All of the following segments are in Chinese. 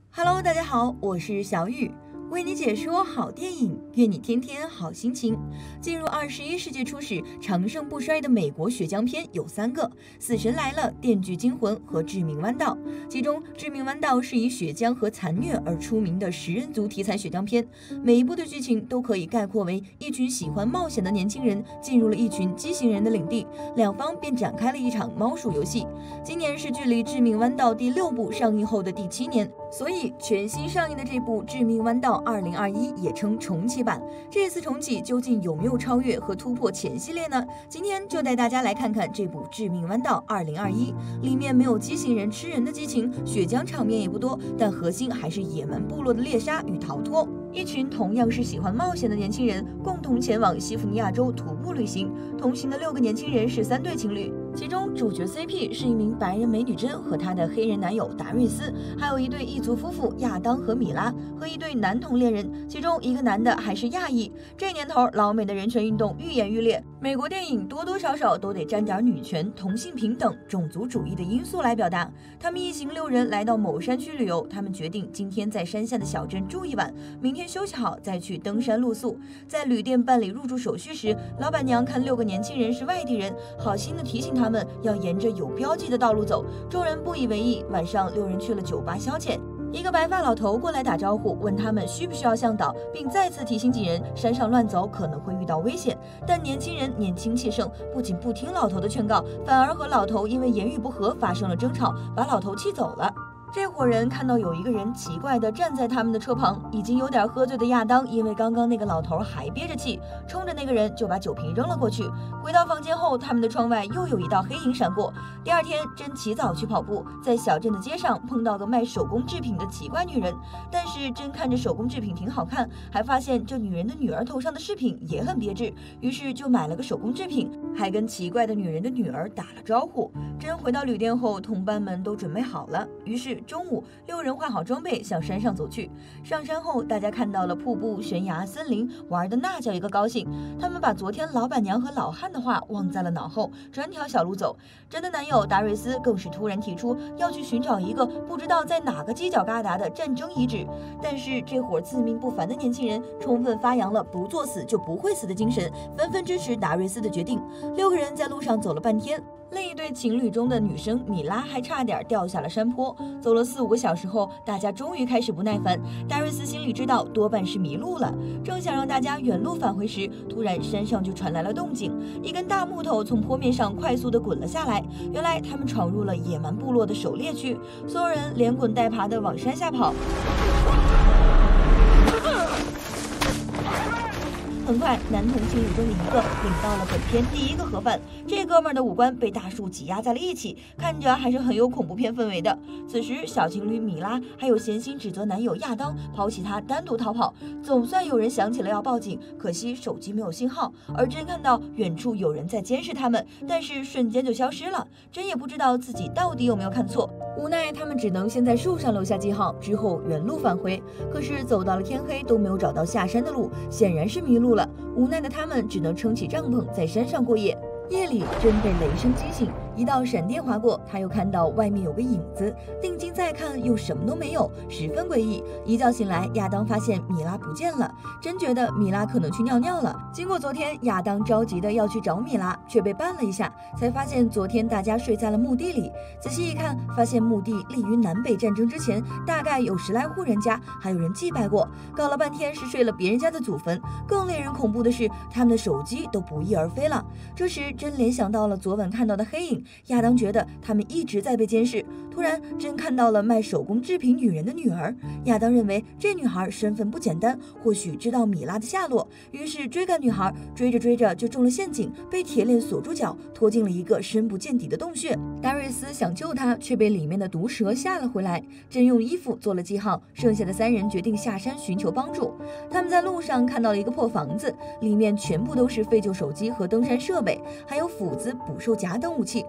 Hello， 大家好，我是小雨，为你解说好电影，愿你天天好心情。进入21世纪初始，长盛不衰的美国血浆片有3个：《死神来了》、《电锯惊魂》和《致命弯道》。其中，《致命弯道》是以血浆和残虐而出名的食人族题材血浆片，每一部的剧情都可以概括为一群喜欢冒险的年轻人进入了一群畸形人的领地，两方便展开了一场猫鼠游戏。今年是距离《致命弯道》第6部上映后的第7年。所以，全新上映的这部《致命弯道2021》也称重启版。这次重启究竟有没有超越和突破前系列呢？今天就带大家来看看这部《致命弯道2021》，里面没有畸形人吃人的激情，血浆场面也不多，但核心还是野蛮部落的猎杀与逃脱。一群同样是喜欢冒险的年轻人共同前往西弗尼亚州徒步旅行，同行的6个年轻人是3对情侣。其中主角 CP 是一名白人美女珍和她的黑人男友达瑞斯，还有一对异族夫妇亚当和米拉和一对男同恋人，其中一个男的还是亚裔。这年头，老美的人权运动愈演愈烈，美国电影多多少少都得沾点女权、同性平等、种族主义的因素来表达。他们一行6人来到某山区旅游，他们决定今天在山下的小镇住一晚，明天休息好再去登山露宿。在旅店办理入住手续时，老板娘看6个年轻人是外地人，好心的提醒他们要沿着有标记的道路走。众人不以为意。晚上6人去了酒吧消遣，一个白发老头过来打招呼，问他们需不需要向导，并再次提醒几人山上乱走可能会遇到危险。但年轻人年轻气盛，不仅不听老头的劝告，反而和老头因为言语不合发生了争吵，把老头气走了。这伙人看到有一个人奇怪地站在他们的车旁，已经有点喝醉的亚当因为刚刚那个老头还憋着气，冲着那个人就把酒瓶扔了过去。回到房间后，他们的窗外又有一道黑影闪过。第二天，珍起早去跑步，在小镇的街上碰到个卖手工制品的奇怪女人，但是珍看着手工制品挺好看，还发现这女人的女儿头上的饰品也很别致，于是就买了个手工制品，还跟奇怪的女人的女儿打了招呼。珍回到旅店后，同伴们都准备好了，于是中午6人换好装备向山上走去。上山后，大家看到了瀑布、悬崖、森林，玩的那叫一个高兴。他们把昨天老板娘和老汉的话忘在了脑后，专条小路走。珍的男友达瑞斯更是突然提出要去寻找一个不知道在哪个犄角旮旯的战争遗址。但是这伙自命不凡的年轻人充分发扬了不作死就不会死的精神，纷纷支持达瑞斯的决定。6个人在路上走了半天。另一对情侣中的女生米拉还差点掉下了山坡。走了4-5个小时后，大家终于开始不耐烦。达瑞斯心里知道多半是迷路了，正想让大家原路返回时，突然山上就传来了动静，一根大木头从坡面上快速地滚了下来。原来他们闯入了野蛮部落的狩猎区，所有人连滚带爬地往山下跑。很快，男同情侣中的一个领到了本片第1个盒饭。这哥们儿的五官被大树挤压在了一起，看着还是很有恐怖片氛围的。此时，小情侣米拉还有闲心指责男友亚当抛弃他单独逃跑。总算有人想起了要报警，可惜手机没有信号。而珍看到远处有人在监视他们，但是瞬间就消失了。珍也不知道自己到底有没有看错，无奈他们只能先在树上留下记号，之后原路返回。可是走到了天黑都没有找到下山的路，显然是迷路了。无奈的他们只能撑起帐篷在山上过夜。夜里，珍被雷声惊醒，一道闪电划过，他又看到外面有个影子，定睛再看又什么都没有，十分诡异。一觉醒来，亚当发现米拉不见了，珍觉得米拉可能去尿尿了。经过昨天，亚当着急的要去找米拉，却被绊了一下，才发现昨天大家睡在了墓地里。仔细一看，发现墓地立于南北战争之前，大概有10来户人家，还有人祭拜过。搞了半天是睡了别人家的祖坟。更令人恐怖的是，他们的手机都不翼而飞了。这时珍联想到了昨晚看到的黑影，亚当觉得他们一直在被监视。突然，珍看到了卖手工制品女人的女儿，亚当认为这女孩身份不简单，或许知道米拉的下落，于是追赶女孩，追着追着就中了陷阱，被铁链锁住脚，拖进了一个深不见底的洞穴。达瑞斯想救她，却被里面的毒蛇吓了回来。珍用衣服做了记号，剩下的3人决定下山寻求帮助。他们在路上看到了一个破房子，里面全部都是废旧手机和登山设备，还有斧子、捕兽夹等武器。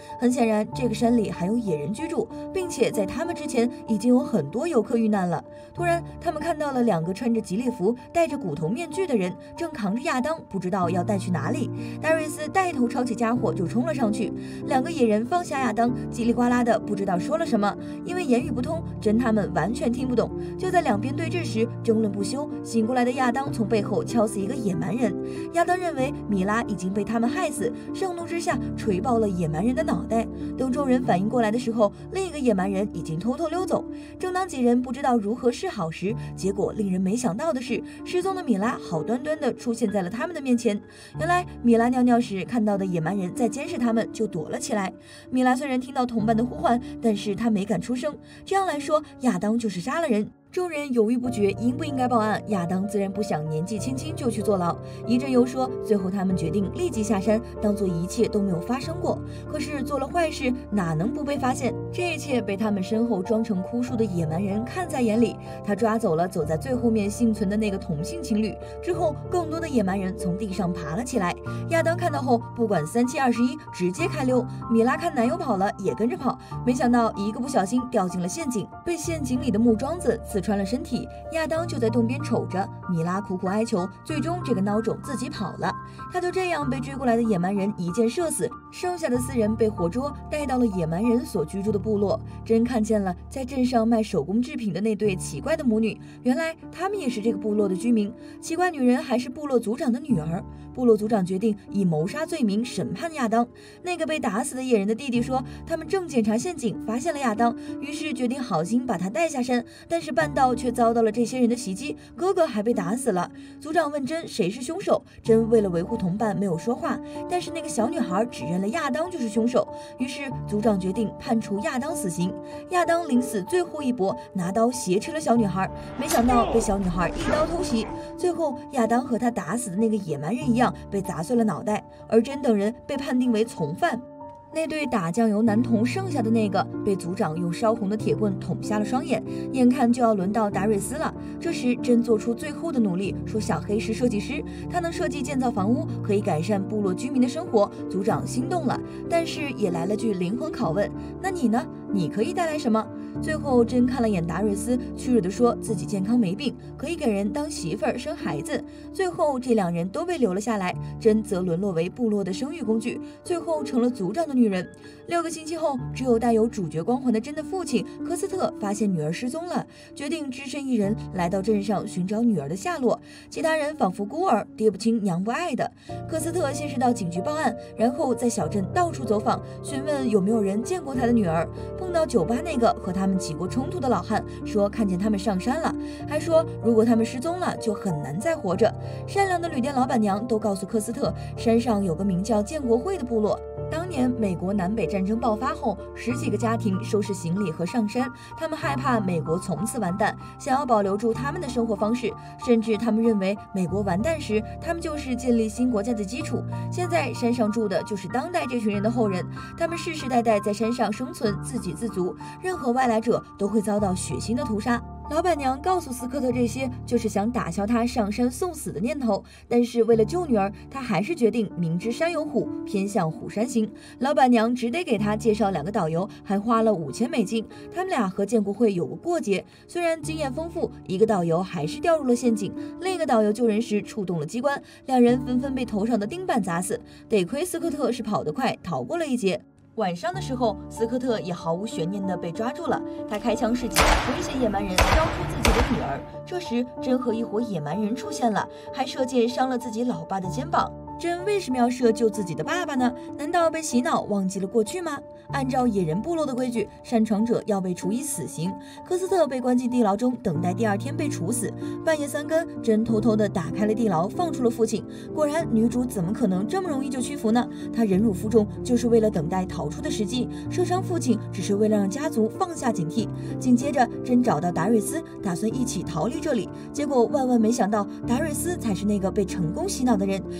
很显然，这个山里还有野人居住，并且在他们之前已经有很多游客遇难了。突然，他们看到了2个穿着吉列服、戴着骨头面具的人，正扛着亚当，不知道要带去哪里。达瑞斯带头抄起家伙就冲了上去，2个野人放下亚当，叽里呱啦的不知道说了什么，因为言语不通，真他们完全听不懂。就在两边对峙时，争论不休，醒过来的亚当从背后敲死一个野蛮人。亚当认为米拉已经被他们害死，盛怒之下锤爆了野蛮人的脑袋。等众人反应过来的时候，另一个野蛮人已经偷偷溜走。正当几人不知道如何是好时，结果令人没想到的是，失踪的米拉好端端的出现在了他们的面前。原来米拉尿尿时看到的野蛮人在监视他们，就躲了起来。米拉虽然听到同伴的呼唤，但是他没敢出声。这样来说，亚当就是杀了人。众人犹豫不决，应不应该报案？亚当自然不想年纪轻轻就去坐牢，一阵游说，最后他们决定立即下山，当做一切都没有发生过。可是做了坏事，哪能不被发现？这一切被他们身后装成枯树的野蛮人看在眼里。他抓走了走在最后面幸存的那个同性情侣之后，更多的野蛮人从地上爬了起来。亚当看到后，不管3七21，直接开溜。米拉看男友跑了，也跟着跑，没想到一个不小心掉进了陷阱，被陷阱里的木桩子刺穿了身体。亚当就在洞边瞅着，米拉苦苦哀求，最终这个孬种自己跑了。他就这样被追过来的野蛮人一箭射死，剩下的4人被活捉，带到了野蛮人所居住的部落。真看见了在镇上卖手工制品的那对奇怪的母女，原来他们也是这个部落的居民。奇怪女人还是部落族长的女儿。部落族长决定以谋杀罪名审判亚当。那个被打死的野人的弟弟说，他们正检查陷阱，发现了亚当，于是决定好心把他带下山，但是半道却遭到了这些人的袭击，哥哥还被打死了。族长问珍谁是凶手，珍为了维护同伴没有说话，但是那个小女孩指认了亚当就是凶手，于是族长决定判处亚当死刑。亚当临死最后一搏，拿刀挟持了小女孩，没想到被小女孩一刀偷袭，最后亚当和他打死的那个野蛮人一样，被砸碎了脑袋，而珍等人被判定为从犯。那对打酱油男童剩下的那个被族长用烧红的铁棍捅瞎了双眼，眼看就要轮到达瑞斯了。这时珍做出最后的努力，说小黑是设计师，他能设计建造房屋，可以改善部落居民的生活。族长心动了，但是也来了句灵魂拷问，那你呢？你可以带来什么？最后珍看了眼达瑞斯，屈辱地说自己健康没病，可以给人当媳妇儿生孩子。最后这2人都被留了下来，珍则沦落为部落的生育工具，最后成了族长的女人。6个星期后，只有带有主角光环的珍的父亲科斯特发现女儿失踪了，决定只身一人来到镇上寻找女儿的下落。其他人仿佛孤儿，爹不亲娘不爱的。科斯特先是到警局报案，然后在小镇到处走访，询问有没有人见过他的女儿。碰到酒吧那个和他们起过冲突的老汉，说看见他们上山了，还说如果他们失踪了就很难再活着。善良的旅店老板娘都告诉科斯特，山上有个名叫建国会的部落。当年美国南北战争爆发后，10几个家庭收拾行李和上山，他们害怕美国从此完蛋，想要保留住他们的生活方式，甚至他们认为美国完蛋时，他们就是建立新国家的基础。现在山上住的就是当代这群人的后人，他们世世代代在山上生存，自给自足，任何外来者都会遭到血腥的屠杀。老板娘告诉斯科特这些，就是想打消他上山送死的念头。但是为了救女儿，他还是决定明知山有虎，偏向虎山行。老板娘只得给他介绍2个导游，还花了5000美金。他们俩和建国会有个过节，虽然经验丰富，一个导游还是掉入了陷阱，另一个导游救人时触动了机关，2人纷纷被头上的钉板砸死。得亏斯科特是跑得快，逃过了一劫。晚上的时候，斯科特也毫无悬念地被抓住了。他开枪示警，威胁野蛮人交出自己的女儿。这时，珍和一伙野蛮人出现了，还射箭伤了自己老爸的肩膀。珍为什么要射救自己的爸爸呢？难道被洗脑忘记了过去吗？按照野人部落的规矩，擅闯者要被处以死刑。科斯特被关进地牢中，等待第2天被处死。半夜3更，珍偷偷地打开了地牢，放出了父亲。果然，女主怎么可能这么容易就屈服呢？她忍辱负重，就是为了等待逃出的时机；射伤父亲，只是为了让家族放下警惕。紧接着，珍找到达瑞斯，打算一起逃离这里。结果万万没想到，达瑞斯才是那个被成功洗脑的人。他竟然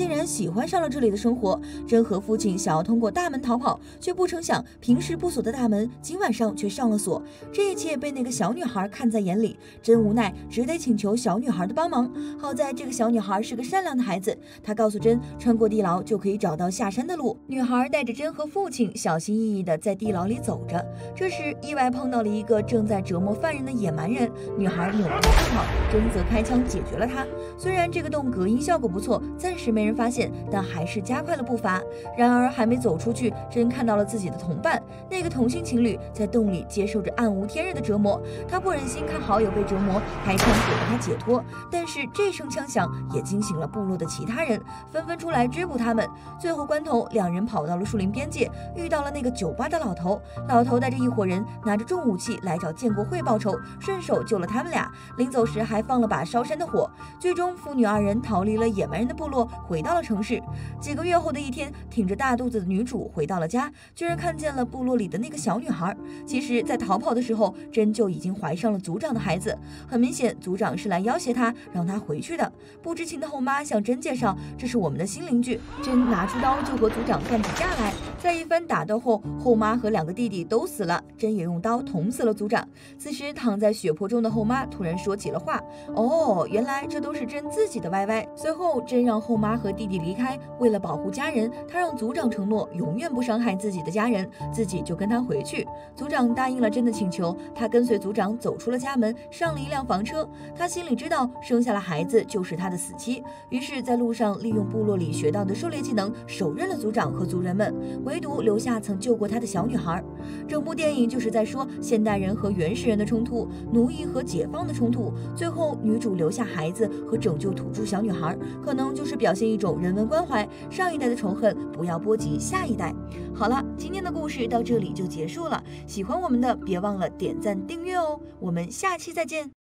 然喜欢上了这里的生活。真和父亲想要通过大门逃跑，却不成想平时不锁的大门今晚上却上了锁。这一切被那个小女孩看在眼里，真无奈，只得请求小女孩的帮忙。好在这个小女孩是个善良的孩子，她告诉真，穿过地牢就可以找到下山的路。女孩带着真和父亲小心翼翼地在地牢里走着，这时意外碰到了一个正在折磨犯人的野蛮人。女孩扭头暗跑，真则开枪解决了他。虽然这个洞隔音效果不错，暂时没人发现，但还是加快了步伐。然而还没走出去，真看到了自己的同伴，那个同性情侣在洞里接受着暗无天日的折磨。他不忍心看好友被折磨，开枪给了他解脱。但是这声枪响也惊醒了部落的其他人，纷纷出来追捕他们。最后关头，两人跑到了树林边界，遇到了那个酒吧的老头。老头带着一伙人拿着重武器来找建国会报仇，顺手救了他们俩。临走时还放了把烧山的火。最终父女二人逃离了野蛮人的部落，回到了城市。几个月后的一天，挺着大肚子的女主回到了家，居然看见了部落里的那个小女孩。其实在逃跑的时候，真就已经怀上了族长的孩子。很明显，族长是来要挟她，让她回去的。不知情的后妈向真介绍，这是我们的新邻居。真拿出刀就和族长干起架来，在一番打斗后，后妈和两个弟弟都死了，真也用刀捅死了族长。此时躺在血泊中的后妈突然说起了话，哦，原来这都是真自己的歪歪。随后真让后妈和弟弟离开，为了保护家人，他让族长承诺永远不伤害自己的家人，自己就跟他回去。族长答应了真的请求，他跟随族长走出了家门，上了一辆房车。他心里知道生下了孩子就是他的死期，于是在路上利用部落里学到的狩猎技能，手刃了族长和族人们，唯独留下曾救过他的小女孩。整部电影就是在说现代人和原始人的冲突，奴役和解放的冲突。最后女主留下孩子和拯救土著小女孩，可能就是表现一种人文关怀，上一代的仇恨不要波及下一代。好了，今天的故事到这里就结束了，喜欢我们的别忘了点赞订阅哦，我们下期再见。